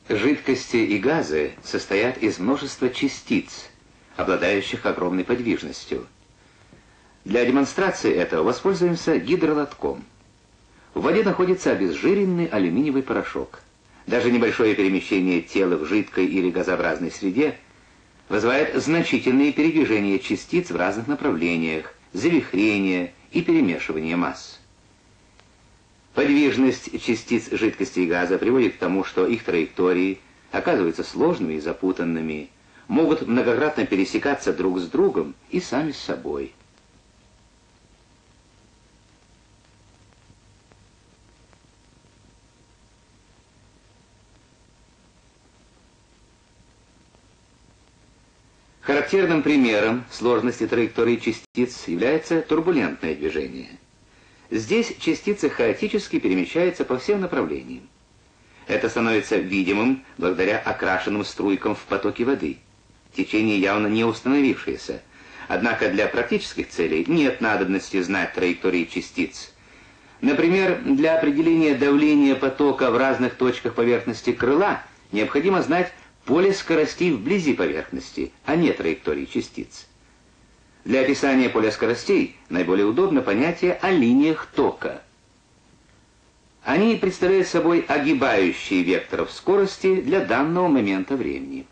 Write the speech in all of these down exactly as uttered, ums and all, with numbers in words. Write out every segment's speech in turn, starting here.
Жидкости и газы состоят из множества частиц, обладающих огромной подвижностью. Для демонстрации этого воспользуемся гидролотком. В воде находится обезжиренный алюминиевый порошок. Даже небольшое перемещение тела в жидкой или газообразной среде вызывает значительные передвижения частиц в разных направлениях, завихрение и перемешивание масс. Подвижность частиц жидкости и газа приводит к тому, что их траектории оказываются сложными и запутанными, могут многократно пересекаться друг с другом и сами с собой. Характерным примером сложности траектории частиц является турбулентное движение. Здесь частицы хаотически перемещаются по всем направлениям. Это становится видимым благодаря окрашенным струйкам в потоке воды. Течение явно не установившееся. Однако для практических целей нет надобности знать траектории частиц. Например, для определения давления потока в разных точках поверхности крыла необходимо знать поле скоростей вблизи поверхности, а не траектории частиц. Для описания поля скоростей наиболее удобно понятие о линиях тока. Они представляют собой огибающие векторов скорости для данного момента времени.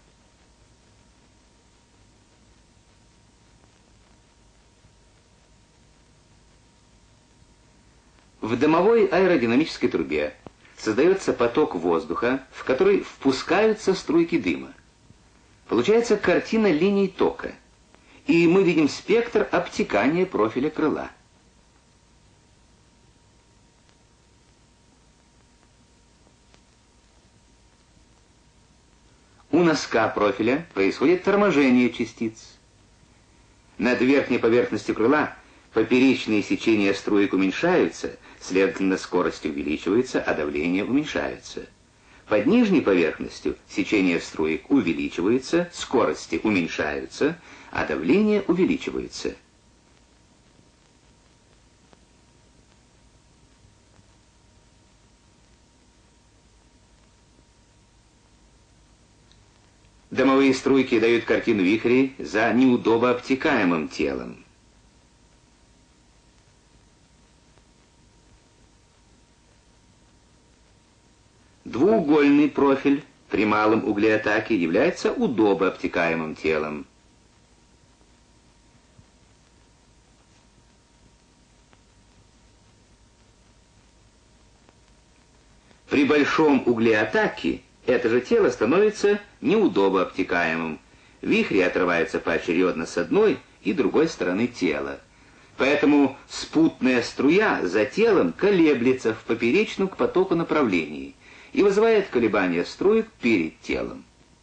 В дымовой аэродинамической трубе создается поток воздуха, в который впускаются струйки дыма. Получается картина линий тока, и мы видим спектр обтекания профиля крыла. У носка профиля происходит торможение частиц. Над верхней поверхностью крыла поперечные сечения струек уменьшаются, следовательно, скорость увеличивается, а давление уменьшается. Под нижней поверхностью сечение струек увеличивается, скорости уменьшаются, а давление увеличивается. Дымовые струйки дают картину вихрей за неудобно обтекаемым телом. Двуугольный профиль при малом угле атаки является удобно обтекаемым телом. При большом угле атаки это же тело становится неудобно обтекаемым. Вихри отрываются поочередно с одной и другой стороны тела. Поэтому спутная струя за телом колеблется в поперечном к потоку направлении и вызывает колебания струек перед телом.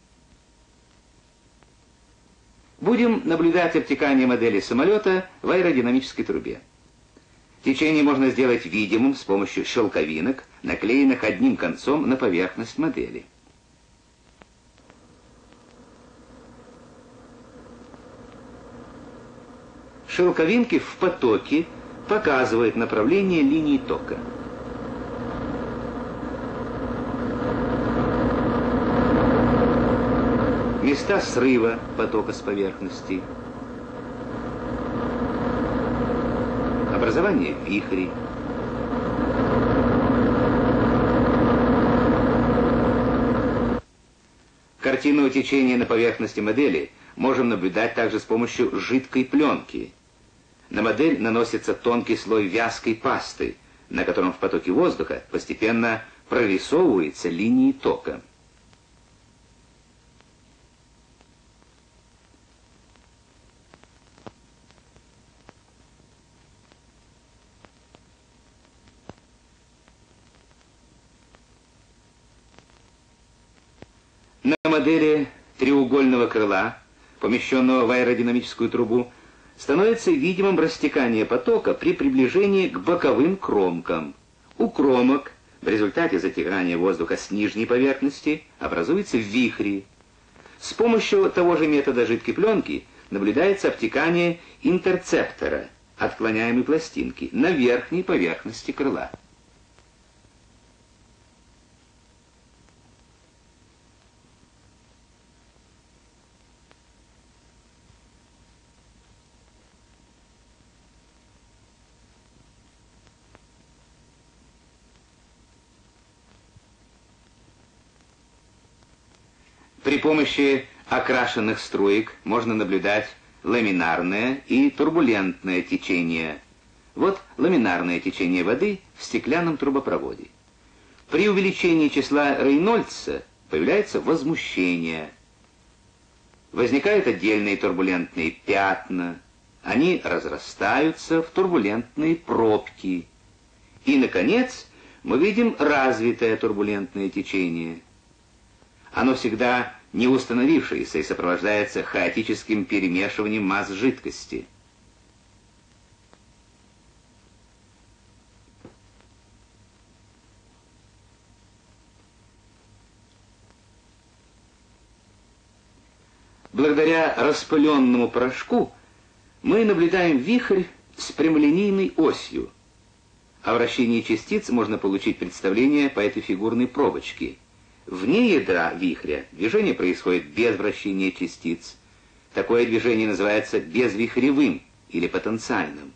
Будем наблюдать обтекание модели самолета в аэродинамической трубе. Течение можно сделать видимым с помощью щелковинок, наклеенных одним концом на поверхность модели. Шелковинки в потоке показывают направление линии тока. Места срыва потока с поверхности, образование вихрей, картину течения на поверхности модели можем наблюдать также с помощью жидкой пленки. На модель наносится тонкий слой вязкой пасты, на котором в потоке воздуха постепенно прорисовываются линии тока. На модели треугольного крыла, помещенного в аэродинамическую трубу, становится видимым растекание потока при приближении к боковым кромкам. У кромок в результате затягивания воздуха с нижней поверхности образуются вихри. С помощью того же метода жидкой пленки наблюдается обтекание интерцептора, отклоняемой пластинки, на верхней поверхности крыла. При помощи окрашенных струек можно наблюдать ламинарное и турбулентное течение. Вот ламинарное течение воды в стеклянном трубопроводе. При увеличении числа Рейнольдса появляется возмущение. Возникают отдельные турбулентные пятна. Они разрастаются в турбулентные пробки. И, наконец, мы видим развитое турбулентное течение. Оно всегда не установившееся и сопровождается хаотическим перемешиванием масс жидкости. Благодаря распыленному порошку мы наблюдаем вихрь с прямолинейной осью. О вращении частиц можно получить представление по этой фигурной пробочке. Вне ядра вихря движение происходит без вращения частиц. Такое движение называется безвихревым или потенциальным.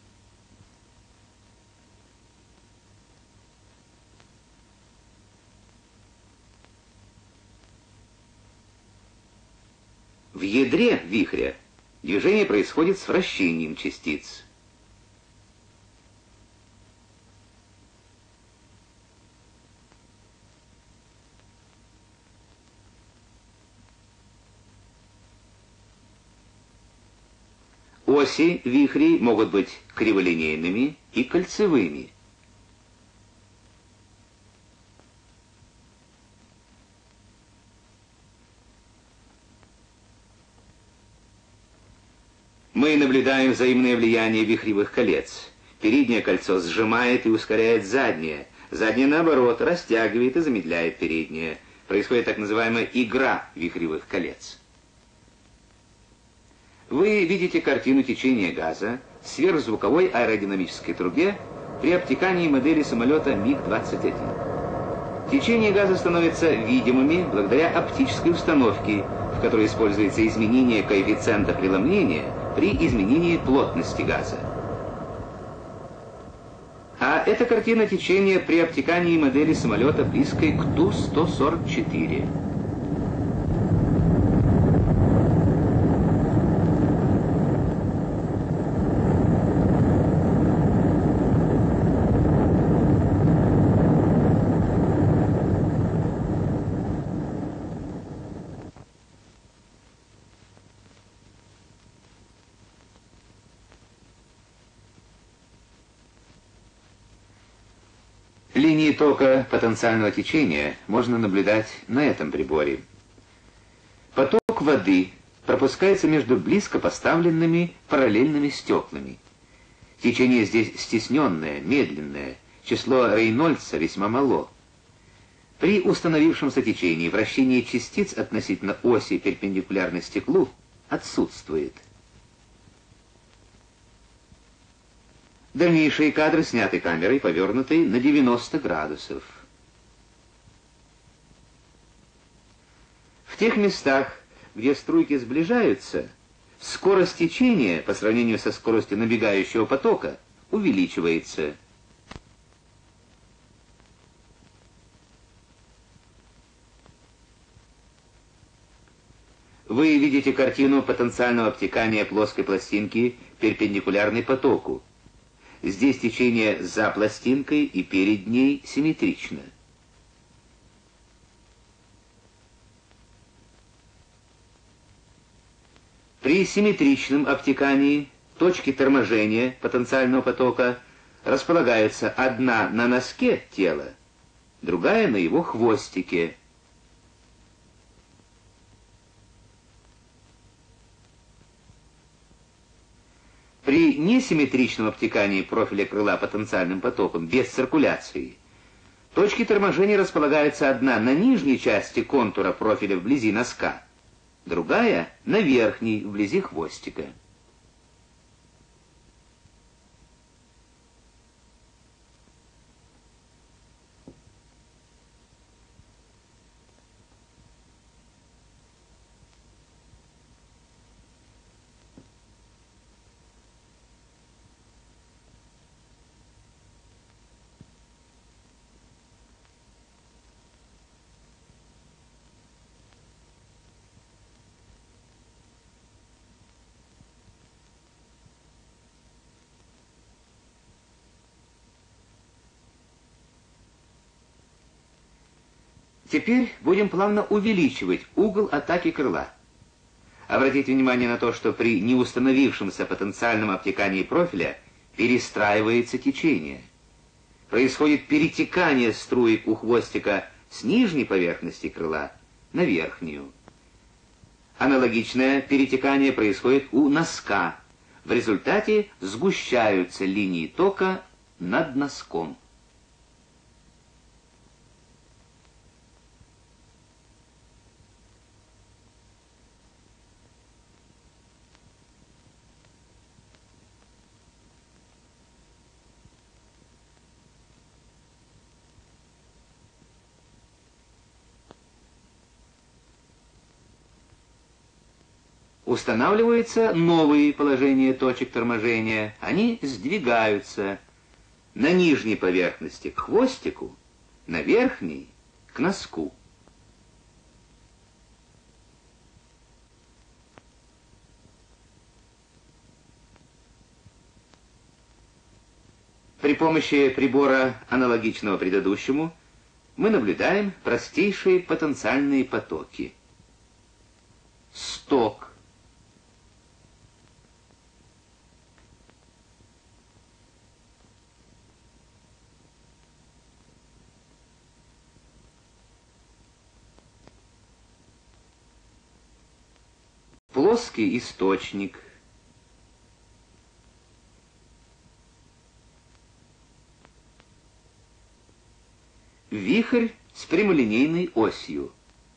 В ядре вихря движение происходит с вращением частиц. Оси вихрей могут быть криволинейными и кольцевыми. Мы наблюдаем взаимное влияние вихревых колец. Переднее кольцо сжимает и ускоряет заднее. Заднее, наоборот, растягивает и замедляет переднее. Происходит так называемая игра вихревых колец. Вы видите картину течения газа в сверхзвуковой аэродинамической трубе при обтекании модели самолета миг двадцать один. Течение газа становится видимыми благодаря оптической установке, в которой используется изменение коэффициента преломления при изменении плотности газа. А это картина течения при обтекании модели самолета, близкой к Ту сто сорок четыре. Линии тока потенциального течения можно наблюдать на этом приборе. Поток воды пропускается между близко поставленными параллельными стеклами. Течение здесь стесненное, медленное, число Рейнольдса весьма мало. При установившемся течении вращение частиц относительно оси перпендикулярной стеклу отсутствует. Дальнейшие кадры сняты камерой, повернутой на девяносто градусов. В тех местах, где струйки сближаются, скорость течения по сравнению со скоростью набегающего потока увеличивается. Вы видите картину потенциального обтекания плоской пластинки перпендикулярной потоку. Здесь течение за пластинкой и перед ней симметрично. При симметричном обтекании точки торможения потенциального потока располагаются одна на носке тела, другая на его хвостике. При несимметричном обтекании профиля крыла потенциальным потоком без циркуляции точки торможения располагаются одна на нижней части контура профиля вблизи носка, другая на верхней вблизи хвостика. Теперь будем плавно увеличивать угол атаки крыла. Обратите внимание на то, что при неустановившемся потенциальном обтекании профиля перестраивается течение. Происходит перетекание струек у хвостика с нижней поверхности крыла на верхнюю. Аналогичное перетекание происходит у носка. В результате сгущаются линии тока над носком. Устанавливаются новые положения точек торможения. Они сдвигаются на нижней поверхности к хвостику, на верхней к носку. При помощи прибора, аналогичного предыдущему, мы наблюдаем простейшие потенциальные потоки. Сток. Плоский источник. Вихрь с прямолинейной осью.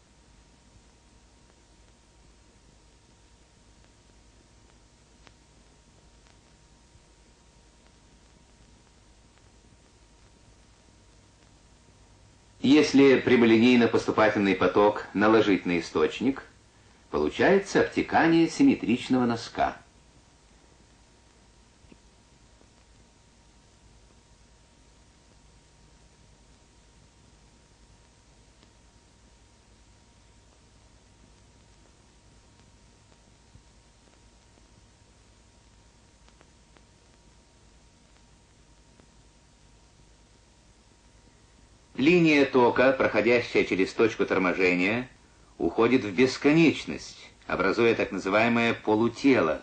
Если прямолинейно-поступательный поток наложить на источник, получается обтекание симметричного носка. Линия тока, проходящая через точку торможения, уходит в бесконечность, образуя так называемое полутело.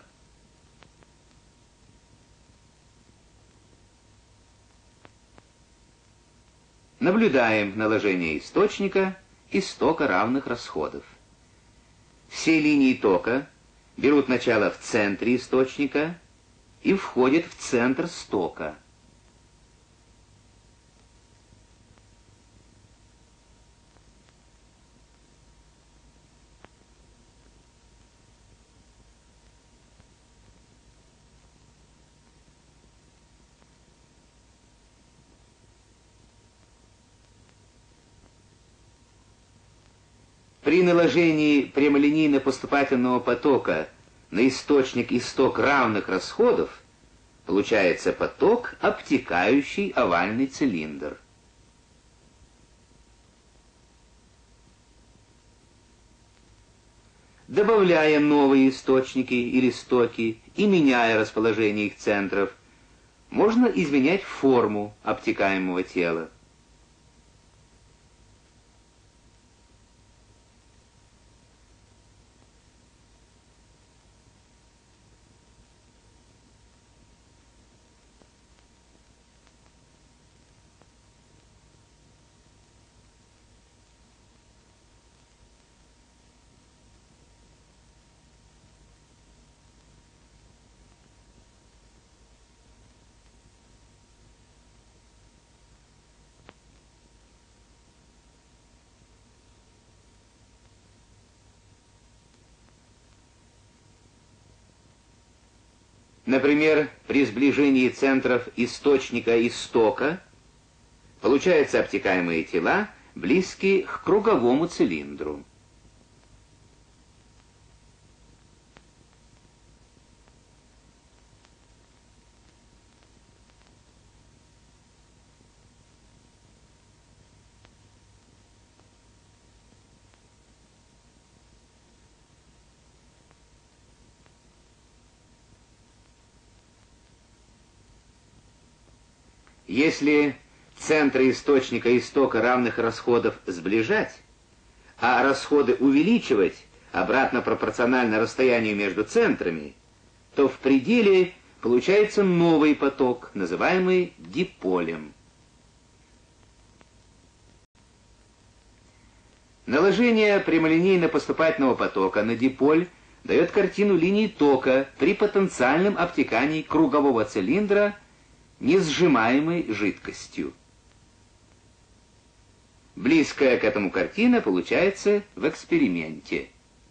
Наблюдаем наложение источника и стока равных расходов. Все линии тока берут начало в центре источника и входят в центр стока. При наложении прямолинейно-поступательного потока на источник и сток равных расходов получается поток, обтекающий овальный цилиндр. Добавляя новые источники или стоки и меняя расположение их центров, можно изменять форму обтекаемого тела. Например, при сближении центров источника и стока получаются обтекаемые тела, близкие к круговому цилиндру. Если центры источника и стока равных расходов сближать, а расходы увеличивать обратно пропорционально расстоянию между центрами, то в пределе получается новый поток, называемый диполем. Наложение прямолинейно-поступательного потока на диполь дает картину линии тока при потенциальном обтекании кругового цилиндра несжимаемой жидкостью. Близкая к этому картина получается в эксперименте.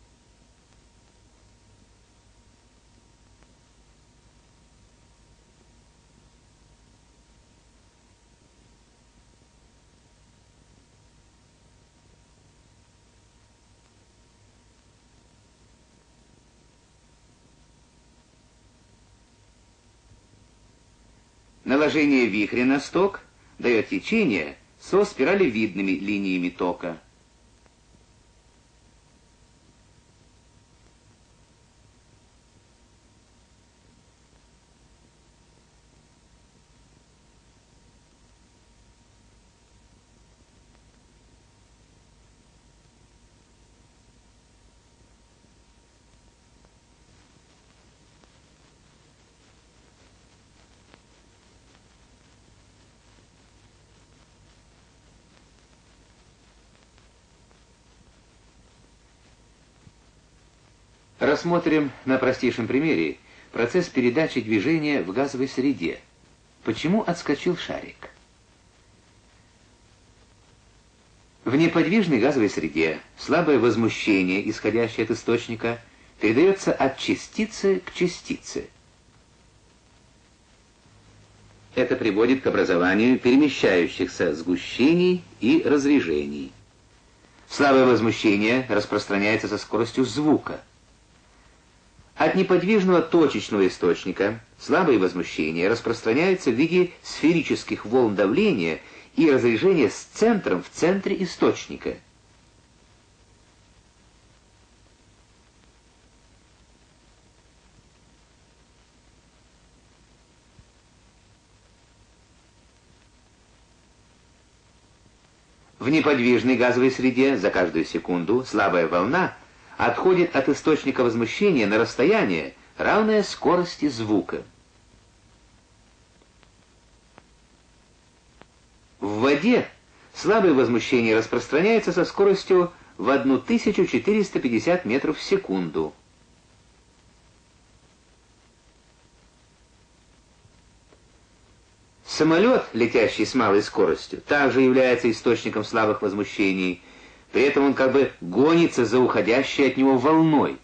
Наложение вихря на сток дает течение со спиралевидными линиями тока. Рассмотрим на простейшем примере процесс передачи движения в газовой среде. Почему отскочил шарик? В неподвижной газовой среде слабое возмущение, исходящее от источника, передается от частицы к частице. Это приводит к образованию перемещающихся сгущений и разрежений. Слабое возмущение распространяется со скоростью звука. От неподвижного точечного источника слабые возмущения распространяются в виде сферических волн давления и разрежения с центром в центре источника. В неподвижной газовой среде за каждую секунду слабая волна отходит от источника возмущения на расстояние, равное скорости звука. В воде слабое возмущение распространяется со скоростью в тысячу четыреста пятьдесят метров в секунду. Самолет, летящий с малой скоростью, также является источником слабых возмущений. При этом он как бы гонится за уходящей от него волной.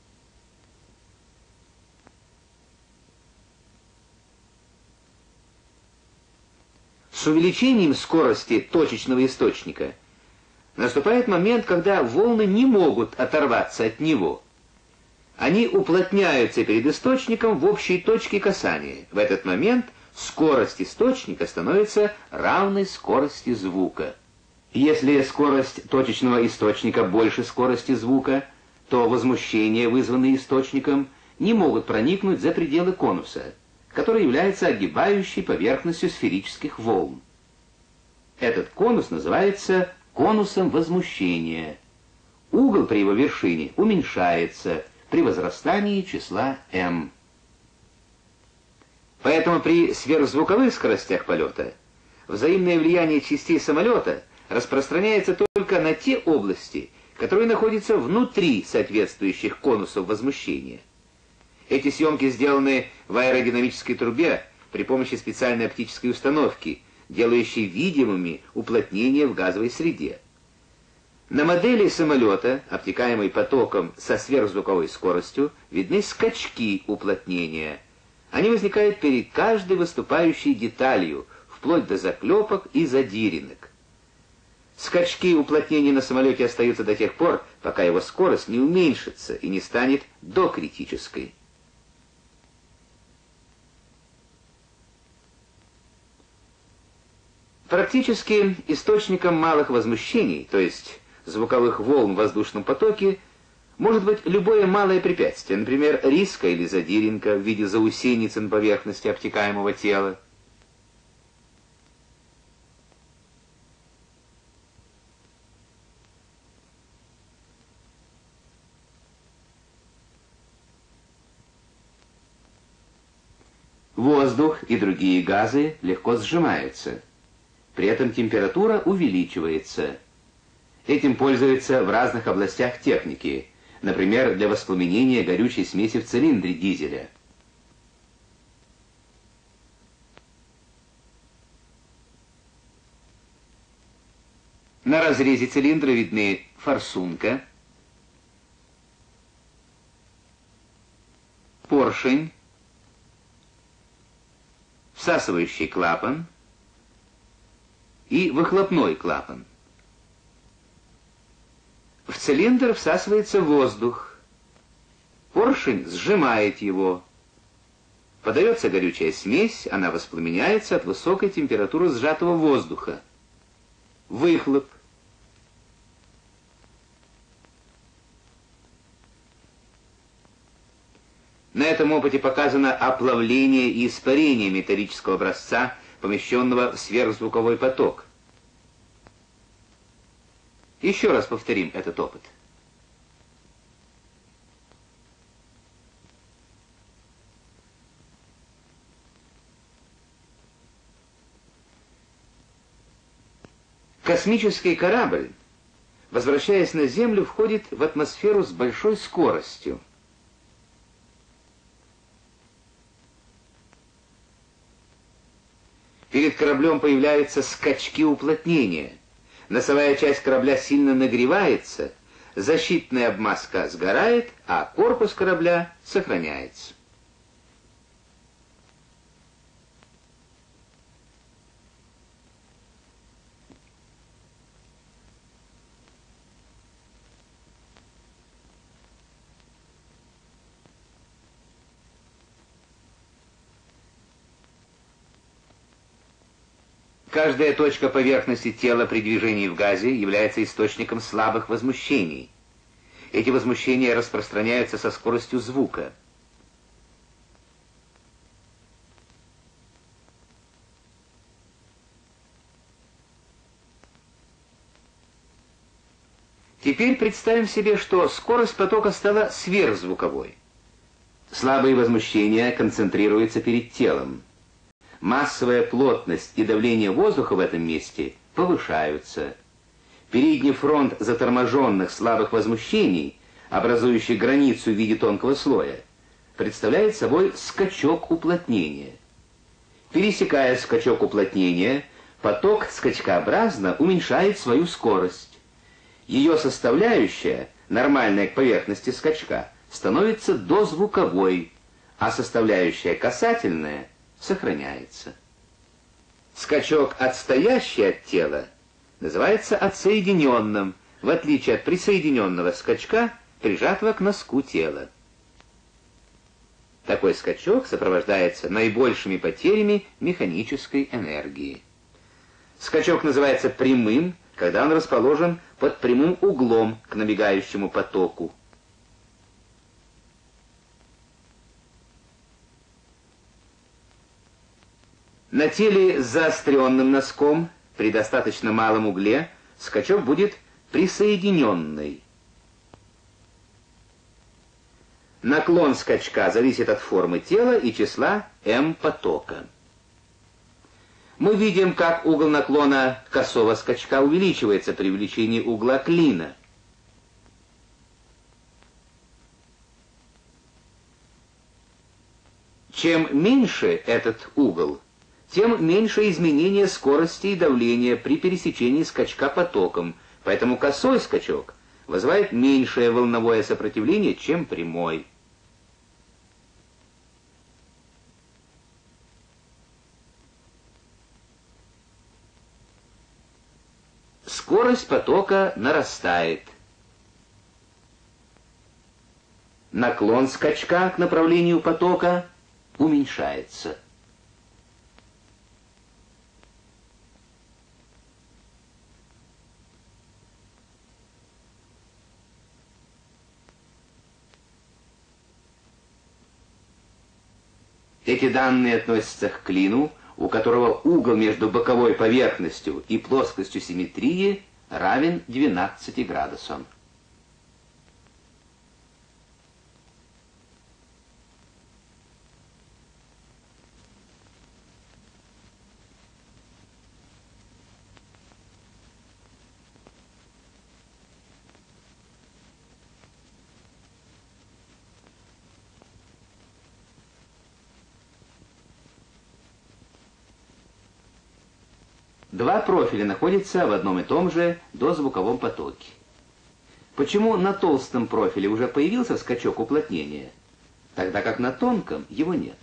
С увеличением скорости точечного источника наступает момент, когда волны не могут оторваться от него. Они уплотняются перед источником в общей точке касания. В этот момент скорость источника становится равной скорости звука. Если скорость точечного источника больше скорости звука, то возмущения, вызванные источником, не могут проникнуть за пределы конуса, который является огибающей поверхностью сферических волн. Этот конус называется конусом возмущения. Угол при его вершине уменьшается при возрастании числа m. Поэтому при сверхзвуковых скоростях полета взаимное влияние частей самолета распространяется только на те области, которые находятся внутри соответствующих конусов возмущения. Эти съемки сделаны в аэродинамической трубе при помощи специальной оптической установки, делающей видимыми уплотнения в газовой среде. На модели самолета, обтекаемой потоком со сверхзвуковой скоростью, видны скачки уплотнения. Они возникают перед каждой выступающей деталью, вплоть до заклепок и задиринок. Скачки уплотнения на самолете остаются до тех пор, пока его скорость не уменьшится и не станет докритической. Практически источником малых возмущений, то есть звуковых волн в воздушном потоке, может быть любое малое препятствие, например, риска или задиринка в виде заусеницы на поверхности обтекаемого тела. Воздух и другие газы легко сжимаются. При этом температура увеличивается. Этим пользуются в разных областях техники, например, для воспламенения горючей смеси в цилиндре дизеля. На разрезе цилиндра видны форсунка, поршень, всасывающий клапан и выхлопной клапан. В цилиндр всасывается воздух, поршень сжимает его, подается горючая смесь, она воспламеняется от высокой температуры сжатого воздуха. Выхлоп. На этом опыте показано оплавление и испарение металлического образца, помещенного в сверхзвуковой поток. Еще раз повторим этот опыт. Космический корабль, возвращаясь на Землю, входит в атмосферу с большой скоростью. Перед кораблем появляются скачки уплотнения. Носовая часть корабля сильно нагревается, защитная обмазка сгорает, а корпус корабля сохраняется. Каждая точка поверхности тела при движении в газе является источником слабых возмущений. Эти возмущения распространяются со скоростью звука. Теперь представим себе, что скорость потока стала сверхзвуковой. Слабые возмущения концентрируются перед телом. Массовая плотность и давление воздуха в этом месте повышаются. Передний фронт заторможенных слабых возмущений, образующий границу в виде тонкого слоя, представляет собой скачок уплотнения. Пересекая скачок уплотнения, поток скачкообразно уменьшает свою скорость. Ее составляющая, нормальная к поверхности скачка, становится дозвуковой, а составляющая касательная сохраняется. Скачок, отстоящий от тела, называется отсоединенным, в отличие от присоединенного скачка, прижатого к носку тела. Такой скачок сопровождается наибольшими потерями механической энергии. Скачок называется прямым, когда он расположен под прямым углом к набегающему потоку. На теле с заостренным носком при достаточно малом угле скачок будет присоединенный. Наклон скачка зависит от формы тела и числа М потока. Мы видим, как угол наклона косого скачка увеличивается при увеличении угла клина. Чем меньше этот угол, тем меньше изменение скорости и давления при пересечении скачка потоком, поэтому косой скачок вызывает меньшее волновое сопротивление, чем прямой. Скорость потока нарастает. Наклон скачка к направлению потока уменьшается. Эти данные относятся к клину, у которого угол между боковой поверхностью и плоскостью симметрии равен двенадцати градусам. Два профиля находятся в одном и том же дозвуковом потоке. Почему на толстом профиле уже появился скачок уплотнения, тогда как на тонком его нет?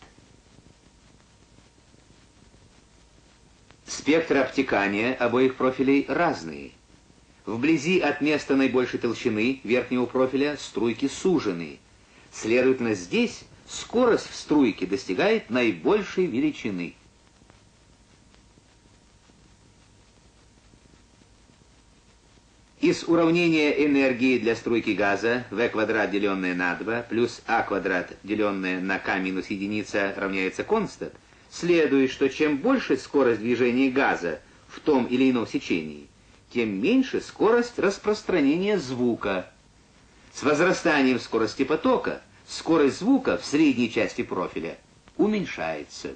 Спектры обтекания обоих профилей разные. Вблизи от места наибольшей толщины верхнего профиля струйки сужены. Следовательно, здесь скорость в струйке достигает наибольшей величины. Из уравнения энергии для струйки газа v квадрат, деленное на два, плюс а квадрат, деленное на k минус единица, равняется констант, следует, что чем больше скорость движения газа в том или ином сечении, тем меньше скорость распространения звука. С возрастанием скорости потока скорость звука в средней части профиля уменьшается.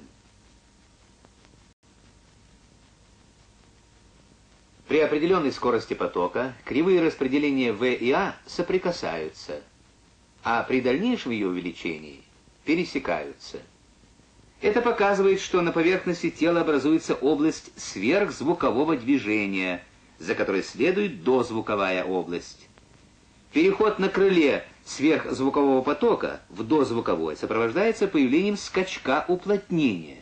При определенной скорости потока кривые распределения V и A соприкасаются, а при дальнейшем ее увеличении пересекаются. Это показывает, что на поверхности тела образуется область сверхзвукового движения, за которой следует дозвуковая область. Переход на крыле сверхзвукового потока в дозвуковой сопровождается появлением скачка уплотнения.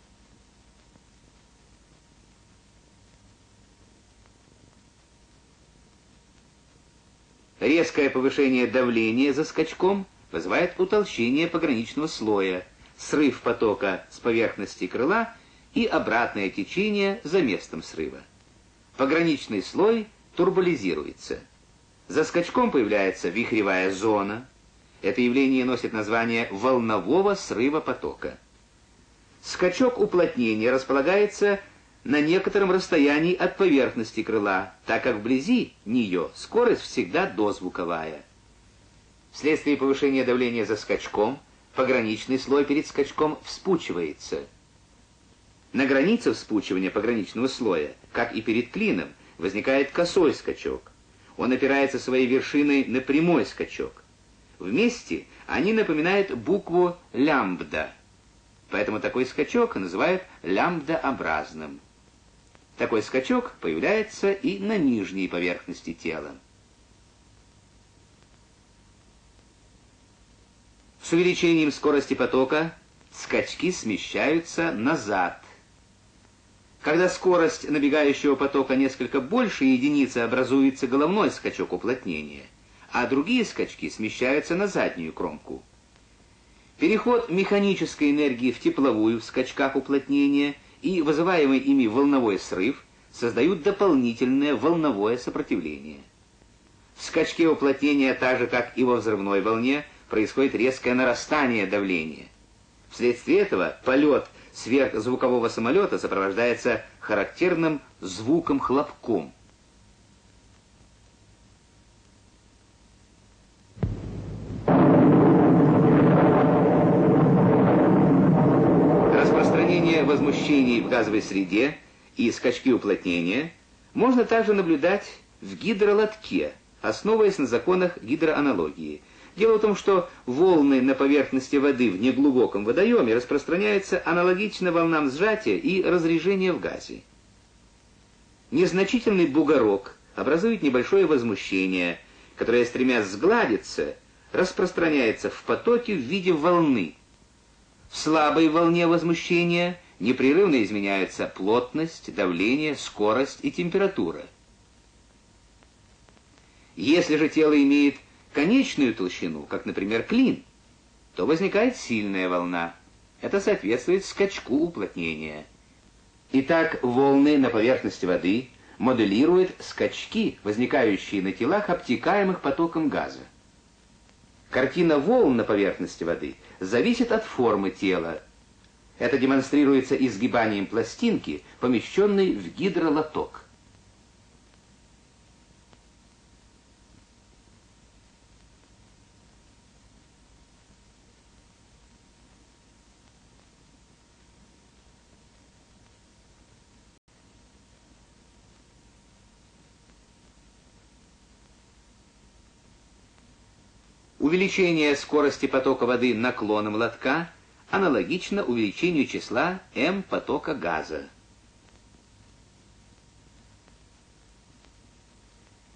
Резкое повышение давления за скачком вызывает утолщение пограничного слоя, срыв потока с поверхности крыла и обратное течение за местом срыва. Пограничный слой турбулизируется. За скачком появляется вихревая зона. Это явление носит название волнового срыва потока. Скачок уплотнения располагается на некотором расстоянии от поверхности крыла, так как вблизи нее скорость всегда дозвуковая. Вследствие повышения давления за скачком, пограничный слой перед скачком вспучивается. На границе вспучивания пограничного слоя, как и перед клином, возникает косой скачок. Он опирается своей вершиной на прямой скачок. Вместе они напоминают букву лямбда, поэтому такой скачок называют лямбдообразным. Такой скачок появляется и на нижней поверхности тела. С увеличением скорости потока скачки смещаются назад. Когда скорость набегающего потока несколько больше единицы, образуется головной скачок уплотнения, а другие скачки смещаются на заднюю кромку. Переход механической энергии в тепловую в скачках уплотнения и вызываемый ими волновой срыв создают дополнительное волновое сопротивление. В скачке уплотнения, так же как и во взрывной волне, происходит резкое нарастание давления. Вследствие этого полет сверхзвукового самолета сопровождается характерным звуком-хлопком. Распространение возмущений в газовой среде и скачки уплотнения можно также наблюдать в гидролотке, основываясь на законах гидроаналогии. Дело в том, что волны на поверхности воды в неглубоком водоеме распространяются аналогично волнам сжатия и разрежения в газе. Незначительный бугорок образует небольшое возмущение, которое, стремясь сгладиться, распространяется в потоке в виде волны. В слабой волне возмущения непрерывно изменяются плотность, давление, скорость и температура. Если же тело имеет конечную толщину, как, например, клин, то возникает сильная волна. Это соответствует скачку уплотнения. Итак, волны на поверхности воды моделируют скачки, возникающие на телах, обтекаемых потоком газа. Картина волн на поверхности воды зависит от формы тела. Это демонстрируется изгибанием пластинки, помещенной в гидролоток. Увеличение скорости потока воды наклоном лотка аналогично увеличению числа М потока газа.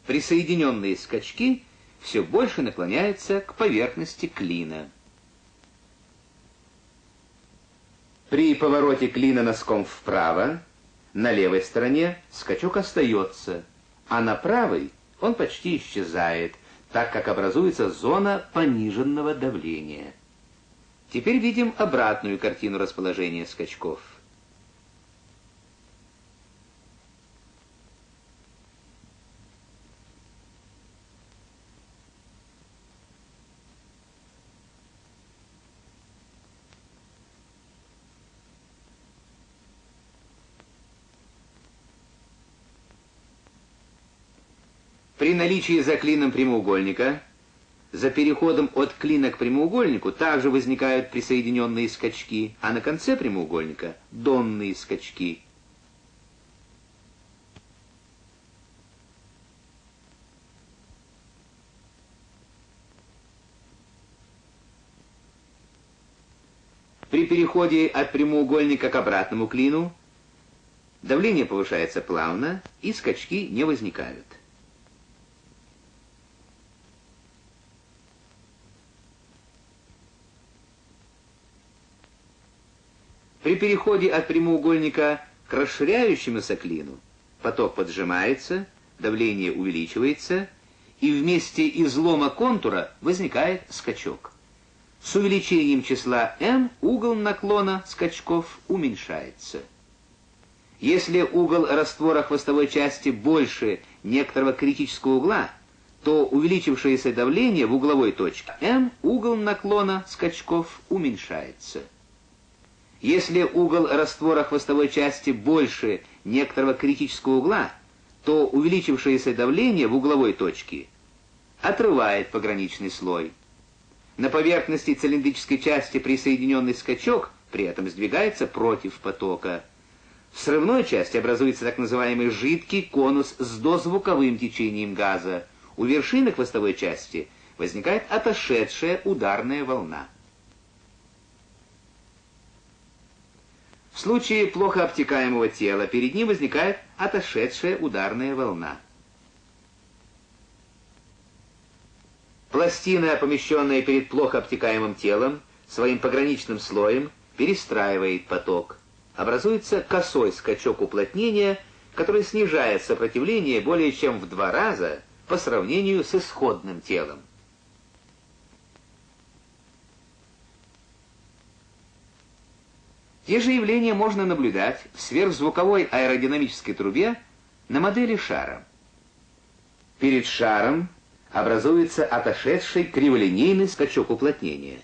присоединенные скачки все больше наклоняются к поверхности клина. При повороте клина носком вправо, на левой стороне скачок остается, а на правой он почти исчезает, так как образуется зона пониженного давления. Теперь видим обратную картину расположения скачков. При наличии за клином прямоугольника, за переходом от клина к прямоугольнику также возникают присоединенные скачки, а на конце прямоугольника — донные скачки. При переходе от прямоугольника к обратному клину давление повышается плавно, и скачки не возникают. При переходе от прямоугольника к расширяющемуся клину поток поджимается, давление увеличивается, и вместе излома контура возникает скачок. С увеличением числа m угол наклона скачков уменьшается. Если угол раствора хвостовой части больше некоторого критического угла, то увеличившееся давление в угловой точке m угол наклона скачков уменьшается. Если угол раствора хвостовой части больше некоторого критического угла, то увеличившееся давление в угловой точке отрывает пограничный слой. На поверхности цилиндрической части присоединенный скачок при этом сдвигается против потока. В срывной части образуется так называемый жидкий конус с дозвуковым течением газа. У вершины хвостовой части возникает отошедшая ударная волна. В случае плохо обтекаемого тела перед ним возникает отошедшая ударная волна. Пластина, помещенная перед плохо обтекаемым телом, своим пограничным слоем перестраивает поток. Образуется косой скачок уплотнения, который снижает сопротивление более чем в два раза по сравнению с исходным телом. Те же явления можно наблюдать в сверхзвуковой аэродинамической трубе на модели шара. Перед шаром образуется отошедший криволинейный скачок уплотнения.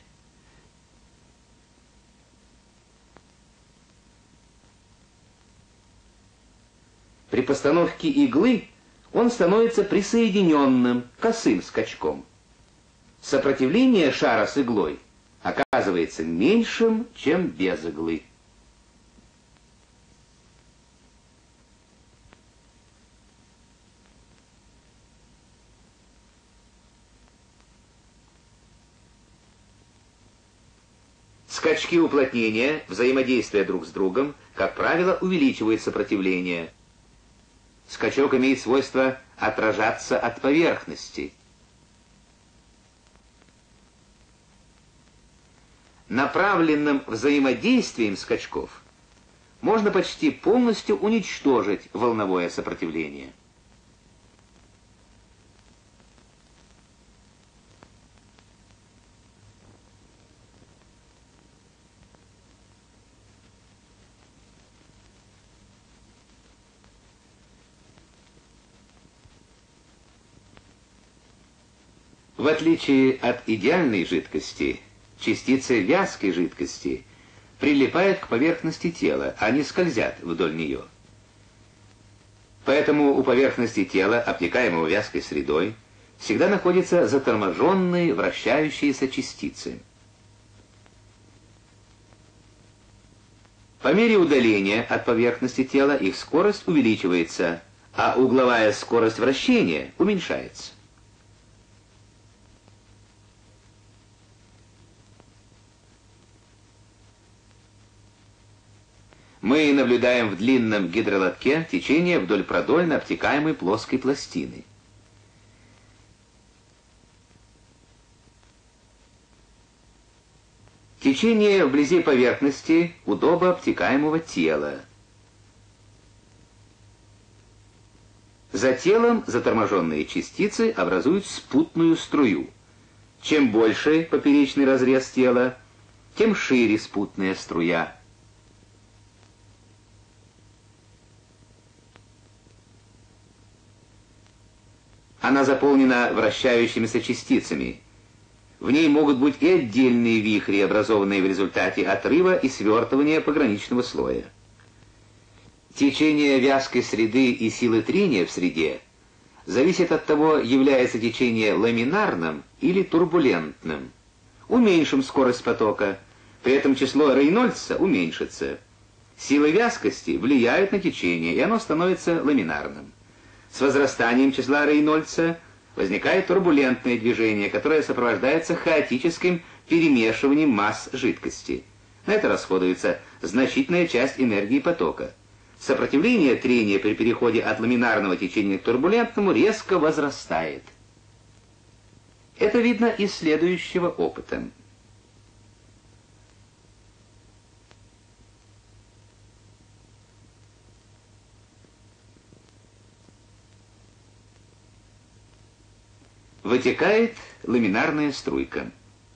При постановке иглы он становится присоединенным косым скачком. Сопротивление шара с иглой оказывается меньшим, чем без иглы. Скачки уплотнения, взаимодействия друг с другом, как правило, увеличивают сопротивление. Скачок имеет свойство отражаться от поверхности. Направленным взаимодействием скачков можно почти полностью уничтожить волновое сопротивление. В отличие от идеальной жидкости, частицы вязкой жидкости прилипают к поверхности тела, а не скользят вдоль нее. Поэтому у поверхности тела, обтекаемого вязкой средой, всегда находятся заторможенные вращающиеся частицы. По мере удаления от поверхности тела их скорость увеличивается, а угловая скорость вращения уменьшается. Мы наблюдаем в длинном гидролотке течение вдоль продольно обтекаемой плоской пластины. Течение вблизи поверхности удобо обтекаемого тела. За телом заторможенные частицы образуют спутную струю. Чем больше поперечный разрез тела, тем шире спутная струя. Она заполнена вращающимися частицами. В ней могут быть и отдельные вихри, образованные в результате отрыва и свертывания пограничного слоя. Течение вязкой среды и силы трения в среде зависит от того, является течение ламинарным или турбулентным. Уменьшим скорость потока, при этом число Рейнольдса уменьшится. Силы вязкости влияют на течение, и оно становится ламинарным. С возрастанием числа Рейнольдса возникает турбулентное движение, которое сопровождается хаотическим перемешиванием масс жидкости. На это расходуется значительная часть энергии потока. Сопротивление трения при переходе от ламинарного течения к турбулентному резко возрастает. Это видно из следующего опыта. Вытекает ламинарная струйка.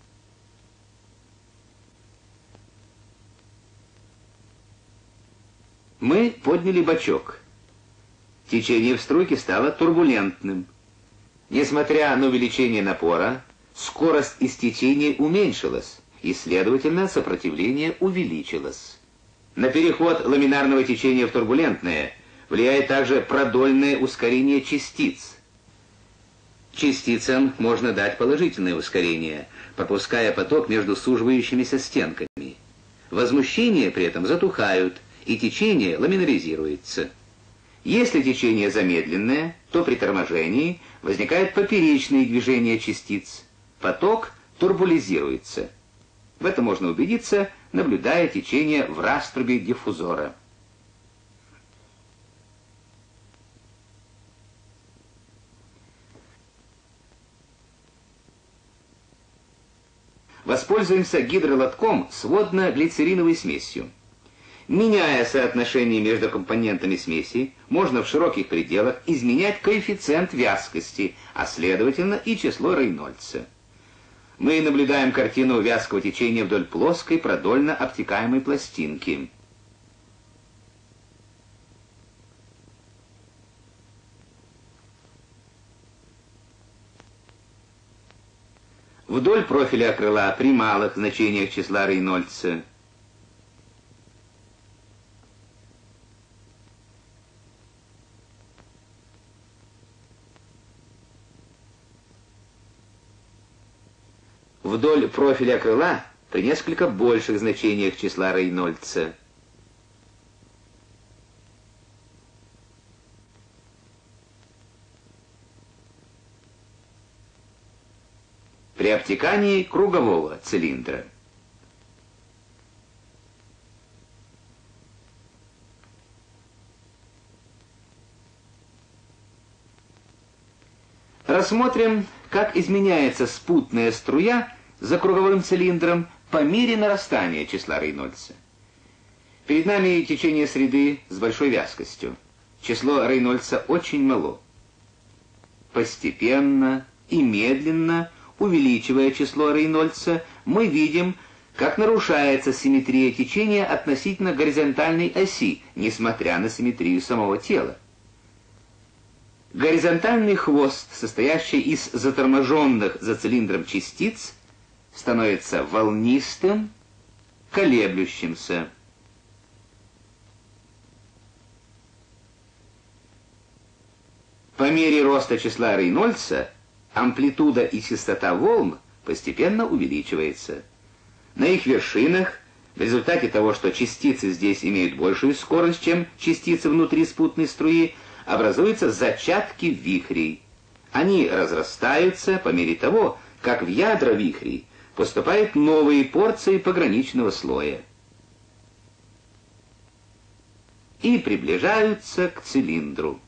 Мы подняли бачок. Течение в струйке стало турбулентным. Несмотря на увеличение напора, скорость истечения уменьшилась, и, следовательно, сопротивление увеличилось. На переход ламинарного течения в турбулентное влияет также продольное ускорение частиц. Частицам можно дать положительное ускорение, пропуская поток между суживающимися стенками. Возмущения при этом затухают, и течение ламинаризируется. Если течение замедленное, то при торможении возникает поперечное движение частиц. Поток турбулизируется. В этом можно убедиться, наблюдая течение в раструбе диффузора. Воспользуемся гидролотком с водно-глицериновой смесью. Меняя соотношение между компонентами смеси, можно в широких пределах изменять коэффициент вязкости, а следовательно и число Рейнольдса. Мы наблюдаем картину вязкого течения вдоль плоской продольно обтекаемой пластинки. Вдоль профиля крыла при малых значениях числа Рейнольдса. Вдоль профиля крыла при несколько больших значениях числа Рейнольдса. При обтекании кругового цилиндра. Рассмотрим, как изменяется спутная струя за круговым цилиндром по мере нарастания числа Рейнольдса. Перед нами течение среды с большой вязкостью. Число Рейнольдса очень мало. Постепенно и медленно, увеличивая число Рейнольдса, мы видим, как нарушается симметрия течения относительно горизонтальной оси, несмотря на симметрию самого тела. Горизонтальный хвост, состоящий из заторможенных за цилиндром частиц, становится волнистым, колеблющимся. По мере роста числа Рейнольдса амплитуда и частота волн постепенно увеличивается. На их вершинах, в результате того, что частицы здесь имеют большую скорость, чем частицы внутри спутной струи, образуются зачатки вихрей. Они разрастаются по мере того, как в ядра вихрей поступают новые порции пограничного слоя и приближаются к цилиндру.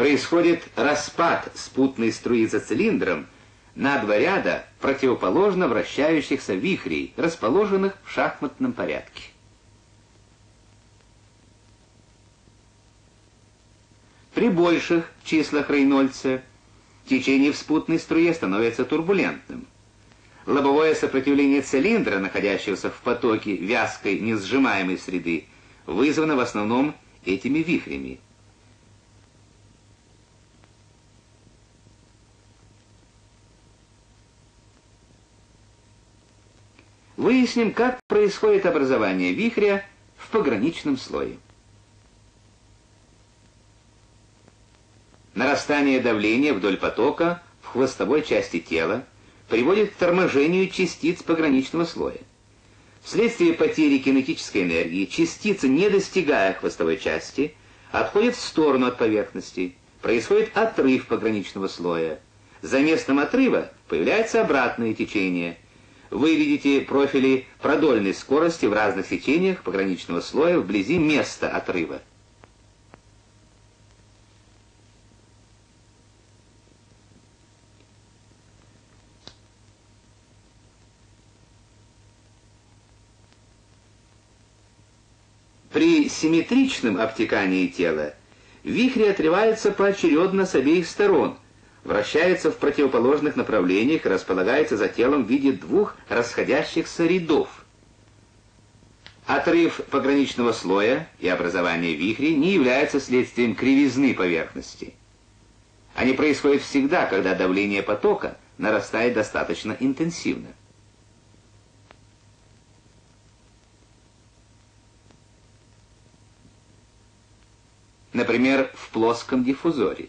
происходит распад спутной струи за цилиндром на два ряда противоположно вращающихся вихрей, расположенных в шахматном порядке. При больших числах Рейнольдса течение в спутной струе становится турбулентным. Лобовое сопротивление цилиндра, находящегося в потоке вязкой несжимаемой среды, вызвано в основном этими вихрями. Выясним, как происходит образование вихря в пограничном слое. Нарастание давления вдоль потока в хвостовой части тела приводит к торможению частиц пограничного слоя. Вследствие потери кинетической энергии частицы, не достигая хвостовой части, отходят в сторону от поверхности. Происходит отрыв пограничного слоя. За местом отрыва появляется обратное течение. Вы видите профили продольной скорости в разных течениях пограничного слоя вблизи места отрыва. При симметричном обтекании тела вихри отрываются поочередно с обеих сторон, вращаются в противоположных направлениях и располагаются за телом в виде двух расходящихся рядов. Отрыв пограничного слоя и образование вихрей не являются следствием кривизны поверхности. Они происходят всегда, когда давление потока нарастает достаточно интенсивно. Например, в плоском диффузоре.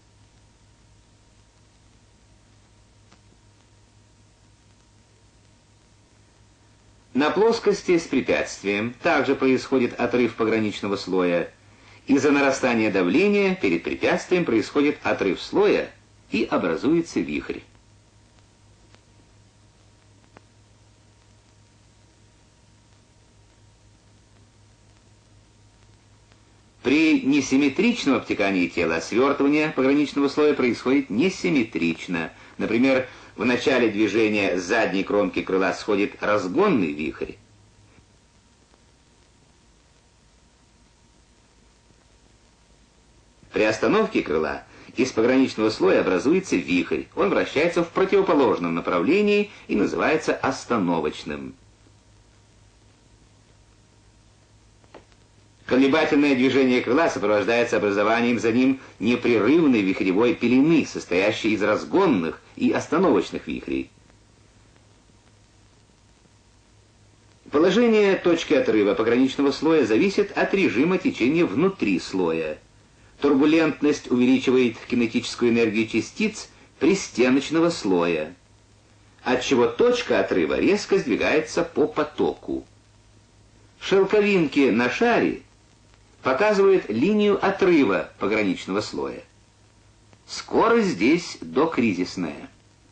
На плоскости с препятствием также происходит отрыв пограничного слоя. Из-за нарастания давления перед препятствием происходит отрыв слоя и образуется вихрь. При несимметричном обтекании тела свертывание пограничного слоя происходит несимметрично. Например, в начале движения с задней кромки крыла сходит разгонный вихрь. При остановке крыла из пограничного слоя образуется вихрь. Он вращается в противоположном направлении и называется остановочным. Колебательное движение крыла сопровождается образованием за ним непрерывной вихревой пелены, состоящей из разгонных и остановочных вихрей. Положение точки отрыва пограничного слоя зависит от режима течения внутри слоя. Турбулентность увеличивает кинетическую энергию частиц пристеночного слоя, отчего точка отрыва резко сдвигается по потоку. Шелковинки на шаре показывает линию отрыва пограничного слоя. Скорость здесь докризисная.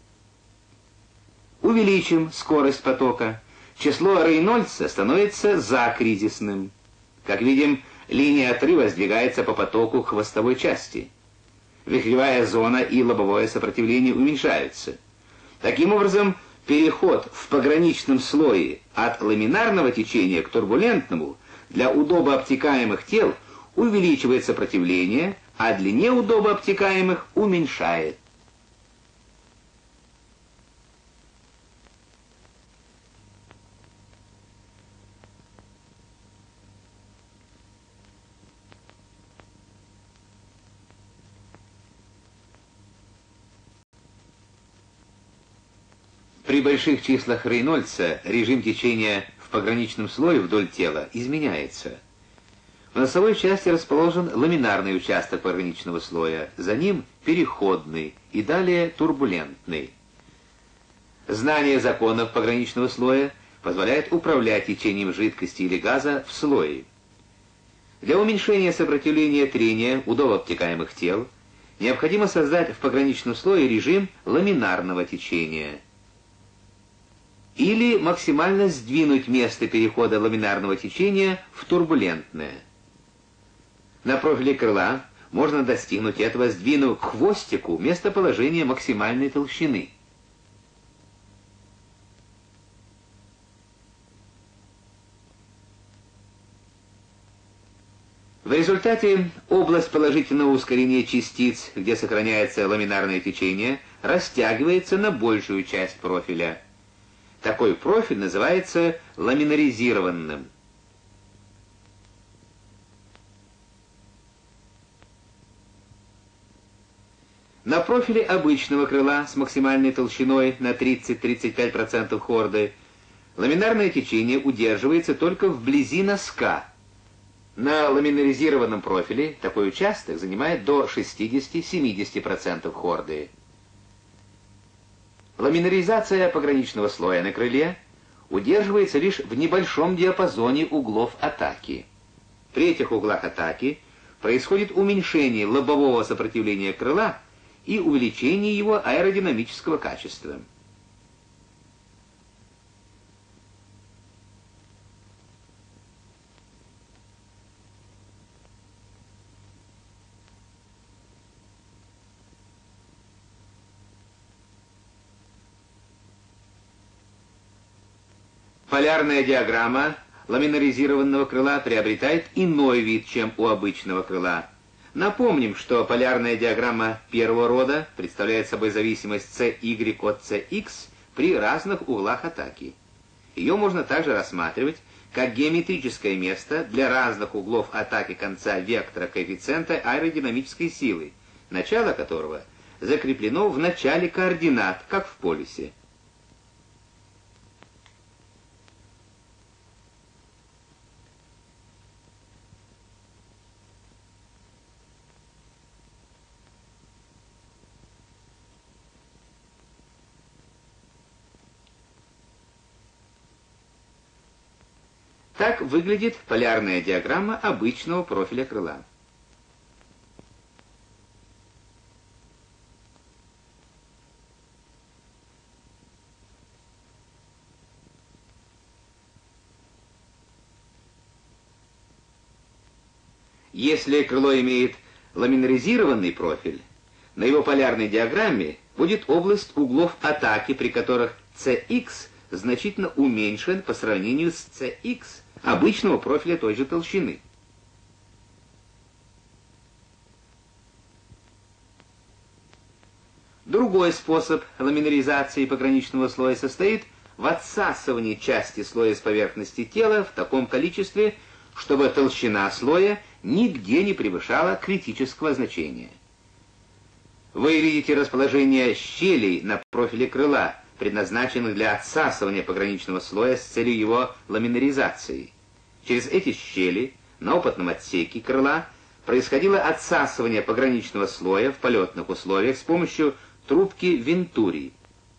Увеличим скорость потока. Число Рейнольдса становится закризисным. Как видим, линия отрыва сдвигается по потоку хвостовой части. Вихревая зона и лобовое сопротивление уменьшаются. Таким образом, переход в пограничном слое от ламинарного течения к турбулентному для удобообтекаемых тел увеличивает сопротивление, а для неудобообтекаемых уменьшает. При больших числах Рейнольдса режим течения в пограничном слое вдоль тела изменяется. В носовой части расположен ламинарный участок пограничного слоя, за ним переходный и далее турбулентный. Знание законов пограничного слоя позволяет управлять течением жидкости или газа в слое. Для уменьшения сопротивления трения удобообтекаемых тел необходимо создать в пограничном слое режим ламинарного течения или максимально сдвинуть место перехода ламинарного течения в турбулентное. На профиле крыла Можно достигнуть этого, сдвинув к хвостику местоположение максимальной толщины. В результате область положительного ускорения частиц, где сохраняется ламинарное течение, растягивается на большую часть профиля. Такой профиль называется ламинаризированным. На профиле обычного крыла с максимальной толщиной на тридцать-тридцать пять процентов хорды ламинарное течение удерживается только вблизи носка. На ламинаризированном профиле такой участок занимает до шестидесяти-семидесяти процентов хорды. Ламинаризация пограничного слоя на крыле удерживается лишь в небольшом диапазоне углов атаки. При этих углах атаки происходит уменьшение лобового сопротивления крыла и увеличение его аэродинамического качества. Полярная диаграмма ламинаризированного крыла приобретает иной вид, чем у обычного крыла. Напомним, что полярная диаграмма первого рода представляет собой зависимость си уай от си икс при разных углах атаки. Ее можно также рассматривать как геометрическое место для разных углов атаки конца вектора коэффициента аэродинамической силы, начало которого закреплено в начале координат, как в полюсе. Так выглядит полярная диаграмма обычного профиля крыла. Если крыло имеет ламинаризированный профиль, на его полярной диаграмме будет область углов атаки, при которых си икс значительно уменьшен по сравнению с си икс обычного профиля той же толщины. Другой способ ламинаризации пограничного слоя состоит в отсасывании части слоя с поверхности тела в таком количестве, чтобы толщина слоя нигде не превышала критического значения. Вы видите расположение щелей на профиле крыла, предназначенных для отсасывания пограничного слоя с целью его ламинаризации. Через эти щели на опытном отсеке крыла происходило отсасывание пограничного слоя в полетных условиях с помощью трубки Вентури.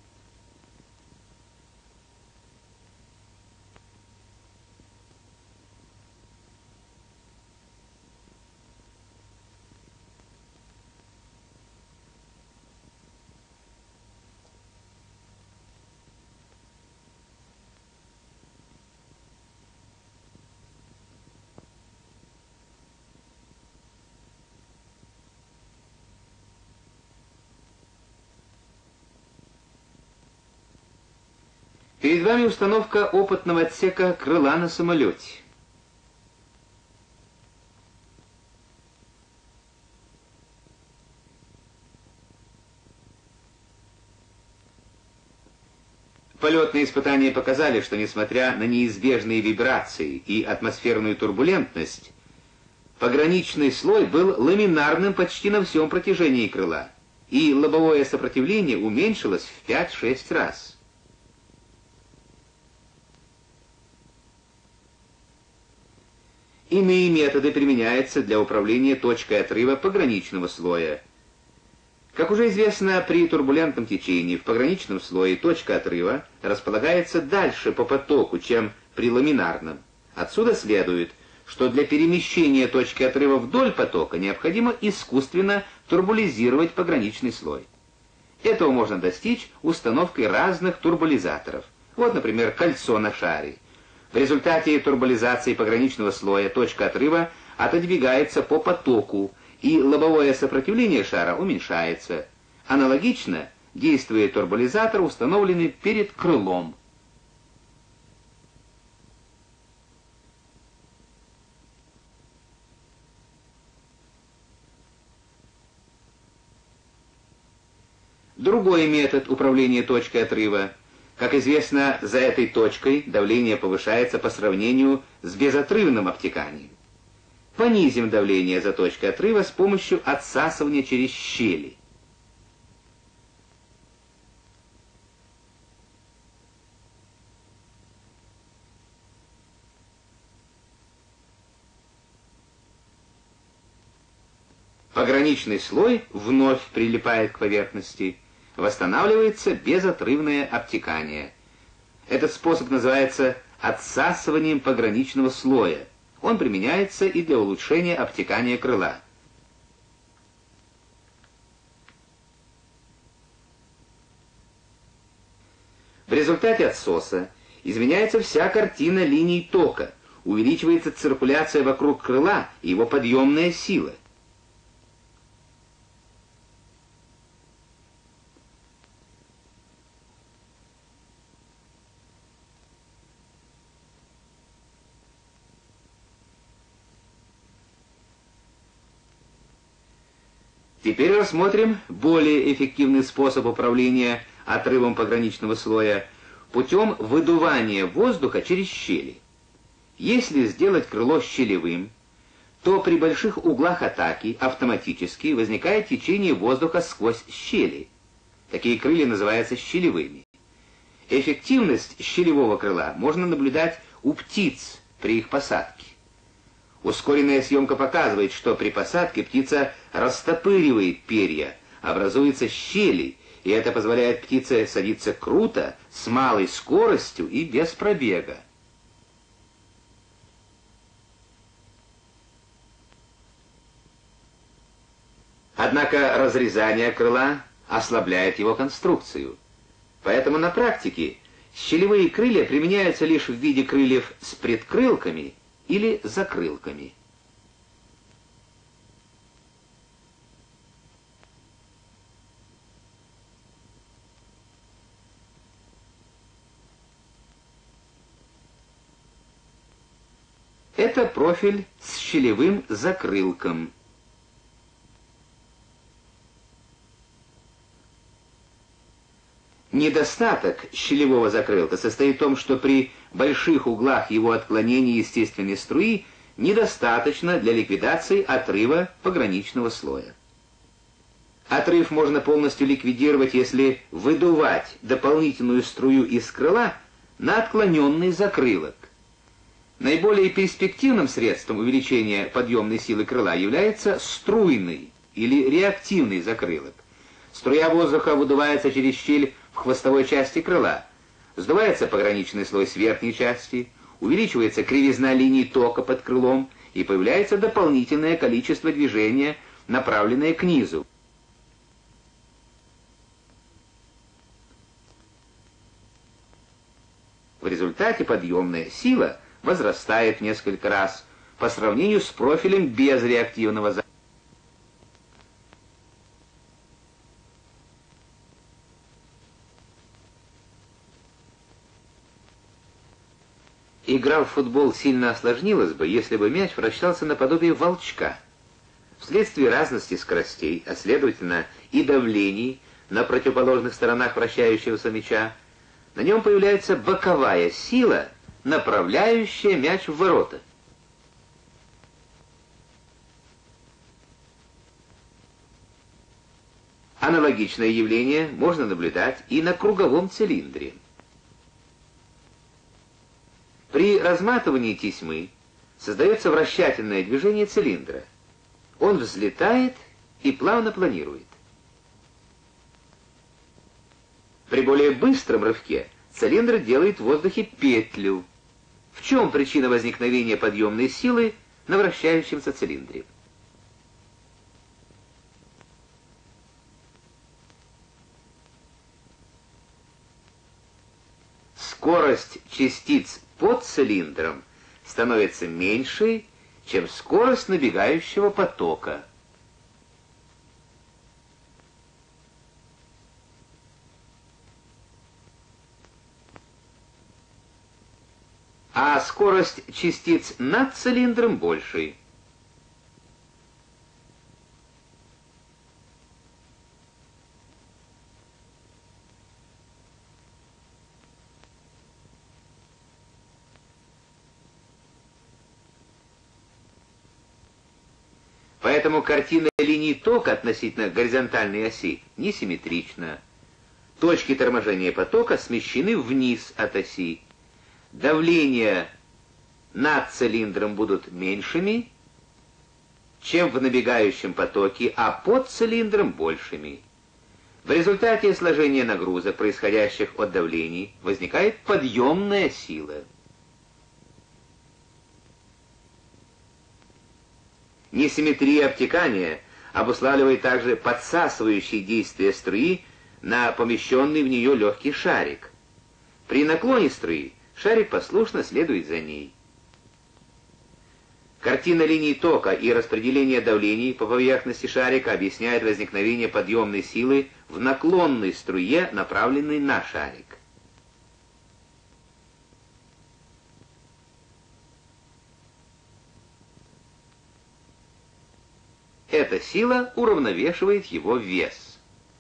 Перед вами установка опытного отсека крыла на самолете. Полетные испытания показали, что несмотря на неизбежные вибрации и атмосферную турбулентность, пограничный слой был ламинарным почти на всем протяжении крыла, и лобовое сопротивление уменьшилось в пять-шесть раз. Иные методы применяются для управления точкой отрыва пограничного слоя. Как уже известно, при турбулентном течении в пограничном слое точка отрыва располагается дальше по потоку, чем при ламинарном. Отсюда следует, что для перемещения точки отрыва вдоль потока необходимо искусственно турбулизировать пограничный слой. Этого можно достичь установкой разных турбулизаторов. Вот, например, кольцо на шаре. В результате турбулизации пограничного слоя точка отрыва отодвигается по потоку, и лобовое сопротивление шара уменьшается. Аналогично действует турбулизатор, установленный перед крылом. Другой метод управления точкой отрыва. Как известно, за этой точкой давление повышается по сравнению с безотрывным обтеканием. Понизим давление за точкой отрыва с помощью отсасывания через щели. Пограничный слой вновь прилипает к поверхности. Восстанавливается безотрывное обтекание. Этот способ называется отсасыванием пограничного слоя. Он применяется и для улучшения обтекания крыла. В результате отсоса изменяется вся картина линий тока, увеличивается циркуляция вокруг крыла и его подъемная сила. Теперь рассмотрим более эффективный способ управления отрывом пограничного слоя путем выдувания воздуха через щели. Если сделать крыло щелевым, то при больших углах атаки автоматически возникает течение воздуха сквозь щели. Такие крылья называются щелевыми. Эффективность щелевого крыла можно наблюдать у птиц при их посадке. Ускоренная съемка показывает, что при посадке птица растопыривает перья, образуются щели, и это позволяет птице садиться круто, с малой скоростью и без пробега. Однако разрезание крыла ослабляет его конструкцию. Поэтому на практике щелевые крылья применяются лишь в виде крыльев с предкрылками или закрылками. Это профиль с щелевым закрылком. Недостаток щелевого закрылка состоит в том, что при больших углах его отклонения естественной струи недостаточно для ликвидации отрыва пограничного слоя. Отрыв можно полностью ликвидировать, если выдувать дополнительную струю из крыла на отклоненный закрылок. Наиболее перспективным средством увеличения подъемной силы крыла является струйный или реактивный закрылок. Струя воздуха выдувается через щель в хвостовой части крыла. Сдувается пограничный слой с верхней части, увеличивается кривизна линий тока под крылом и появляется дополнительное количество движения, направленное к низу. В результате подъемная сила возрастает в несколько раз по сравнению с профилем без реактивного закрылка. Игра в футбол сильно осложнилась бы, если бы мяч вращался наподобие волчка. Вследствие разности скоростей, а следовательно и давлений на противоположных сторонах вращающегося мяча, на нем появляется боковая сила, направляющая мяч в ворота. Аналогичное явление можно наблюдать и на круговом цилиндре. При разматывании тесьмы создается вращательное движение цилиндра. Он взлетает и плавно планирует. При более быстром рывке цилиндр делает в воздухе петлю. В чем причина возникновения подъемной силы на вращающемся цилиндре? Скорость частиц под цилиндром становится меньшей, чем скорость набегающего потока. а скорость частиц над цилиндром большей. Поэтому картина линий тока относительно горизонтальной оси несимметрична. Точки торможения потока смещены вниз от оси. Давления над цилиндром будут меньшими, чем в набегающем потоке, а под цилиндром большими. В результате сложения нагрузок, происходящих от давлений, возникает подъемная сила. Несимметрия обтекания обуславливает также подсасывающие действия струи на помещенный в нее легкий шарик. При наклоне струи шарик послушно следует за ней. Картина линий тока и распределение давлений по поверхности шарика объясняет возникновение подъемной силы в наклонной струе, направленной на шарик. Эта сила уравновешивает его вес.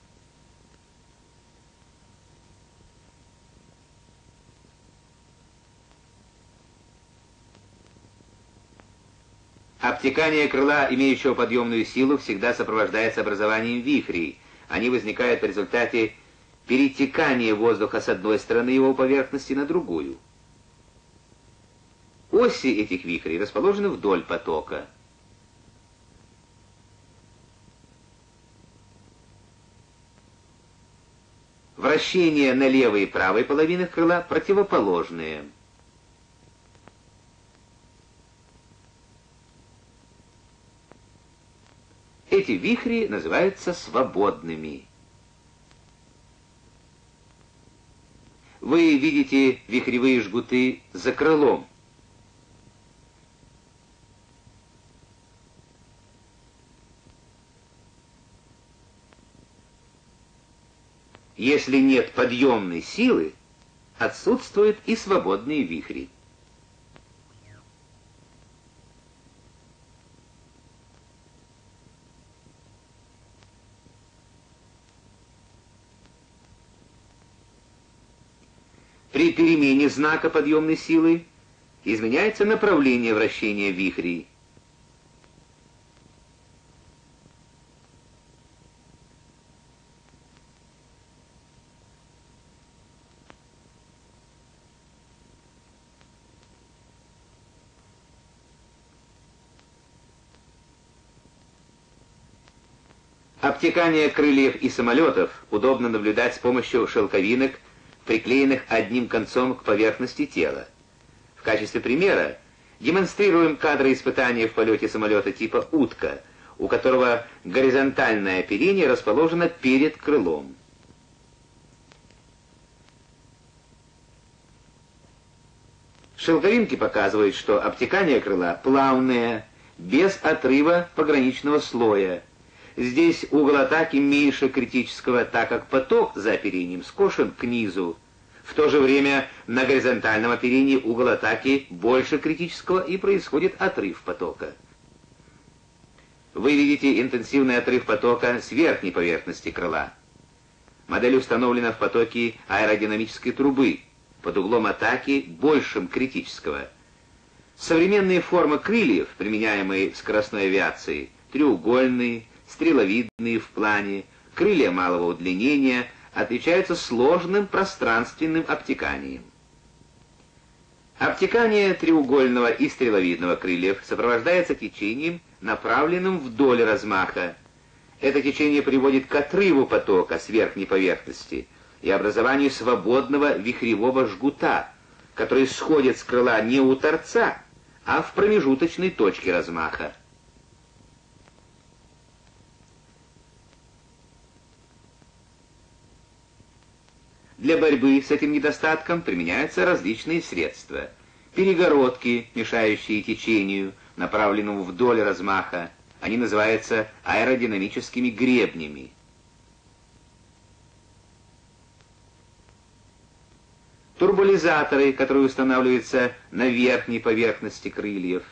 Обтекание крыла, имеющего подъемную силу, всегда сопровождается образованием вихрей. Они возникают в результате перетекания воздуха с одной стороны его поверхности на другую. Оси этих вихрей расположены вдоль потока. Вращения на левой и правой половинах крыла противоположные. Эти вихри называются свободными. Вы видите вихревые жгуты за крылом. Если нет подъемной силы, отсутствуют и свободные вихри. При перемене знака подъемной силы изменяется направление вращения вихрей. Обтекание крыльев и самолетов удобно наблюдать с помощью шелковинок, приклеенных одним концом к поверхности тела. В качестве примера демонстрируем кадры испытания в полете самолета типа «Утка», у которого горизонтальное оперение расположено перед крылом. Шелковинки показывают, что обтекание крыла плавное, без отрыва пограничного слоя. Здесь угол атаки меньше критического, так как поток за оперением скошен к низу. В то же время на горизонтальном оперении угол атаки больше критического и происходит отрыв потока. Вы видите интенсивный отрыв потока с верхней поверхности крыла. Модель установлена в потоке аэродинамической трубы, под углом атаки большим критического. Современные формы крыльев, применяемые в скоростной авиации, треугольные, стреловидные в плане, крылья малого удлинения, отличаются сложным пространственным обтеканием. Обтекание треугольного и стреловидного крыльев сопровождается течением, направленным вдоль размаха. Это течение приводит к отрыву потока с верхней поверхности и образованию свободного вихревого жгута, который сходит с крыла не у торца, а в промежуточной точке размаха. Для борьбы с этим недостатком применяются различные средства. Перегородки, мешающие течению, направленному вдоль размаха, они называются аэродинамическими гребнями. турболизаторы, которые устанавливаются на верхней поверхности крыльев.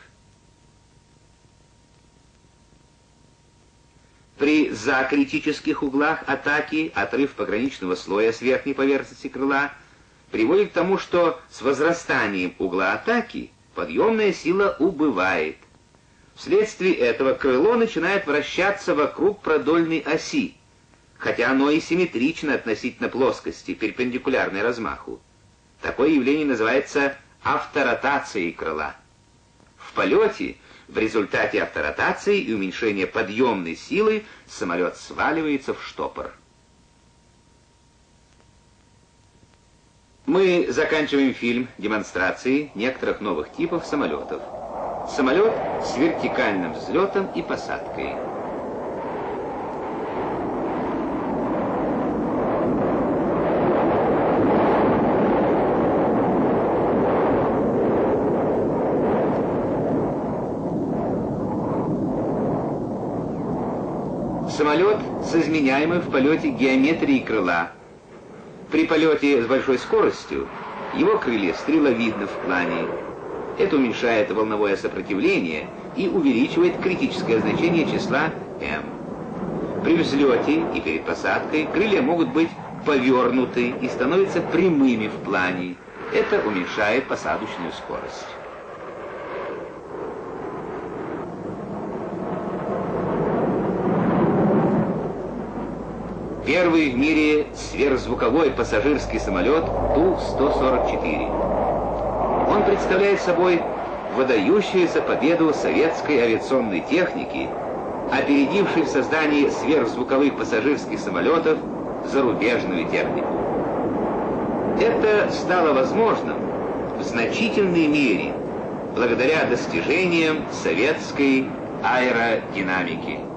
При закритических углах атаки отрыв пограничного слоя с верхней поверхности крыла приводит к тому, что с возрастанием угла атаки подъемная сила убывает. Вследствие этого крыло начинает вращаться вокруг продольной оси, хотя оно и симметрично относительно плоскости, перпендикулярной размаху. Такое явление называется авторотацией крыла. В полете в результате авторотации и уменьшения подъемной силы самолет сваливается в штопор. Мы заканчиваем фильм демонстрацией некоторых новых типов самолетов. Самолет с вертикальным взлетом и посадкой. Самолет с изменяемой в полете геометрией крыла. При полете с большой скоростью его крылья стреловидны в плане. Это уменьшает волновое сопротивление и увеличивает критическое значение числа m. При взлете и перед посадкой крылья могут быть повернуты и становятся прямыми в плане. Это уменьшает посадочную скорость. Первый в мире сверхзвуковой пассажирский самолет Ту сто сорок четыре. Он представляет собой выдающуюся победу советской авиационной техники, опередившей в создании сверхзвуковых пассажирских самолетов зарубежную технику. Это стало возможным в значительной мере благодаря достижениям советской аэродинамики.